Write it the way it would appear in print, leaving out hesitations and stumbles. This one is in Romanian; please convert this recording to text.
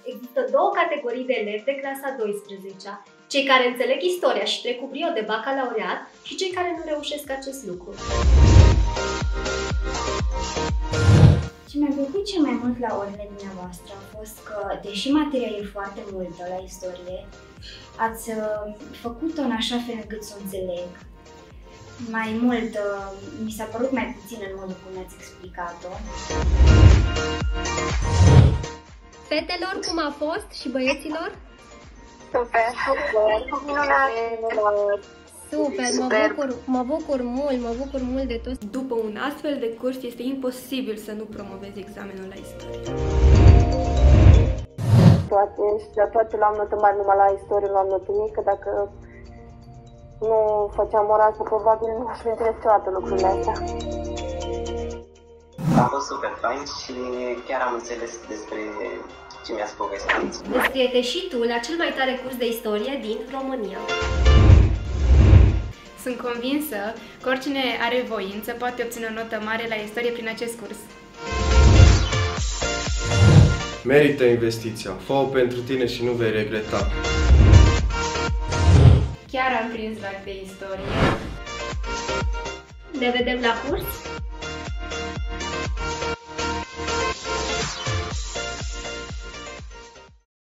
există două categorii de elevi de clasa 12-a, cei care înțeleg istoria și trec cu brio de bacalaureat și cei care nu reușesc acest lucru. Ce mi-a plăcut cel mai mult la orele dumneavoastră a fost că, deși materia e foarte multă la istorie, ați făcut-o în așa fel încât să o înțeleg. Mai mult, mi s-a părut mai puțin în modul cum ați explicat-o. Fetelor, cum a fost și băieților? Super, minunat! Super, mă bucur mult de tot. După un astfel de curs este imposibil să nu promovezi examenul la istorie. Toate luam notă mare, numai la istorie luam notă mică. Dacă nu făceam ora asta, probabil nu aș menține niciodată lucrurile astea. A fost super fain și chiar am înțeles despre ce mi-ați povestit. Înscrie-te și tu la cel mai tare curs de istorie din România. Sunt convinsă că oricine are voință poate obține o notă mare la istorie prin acest curs. Merită investiția, fă-o pentru tine și nu vei regreta. Chiar am prins drag de istorie. Ne vedem la curs?